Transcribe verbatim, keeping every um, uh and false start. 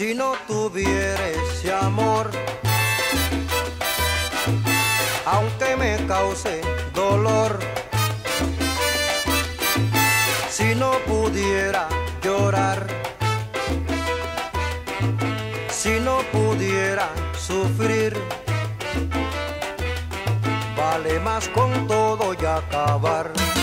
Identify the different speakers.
Speaker 1: si no tuviera ese amor. Aunque me cause dolor, si no pudiera llorar, si no pudiera sufrir, vale más con todo y acabar.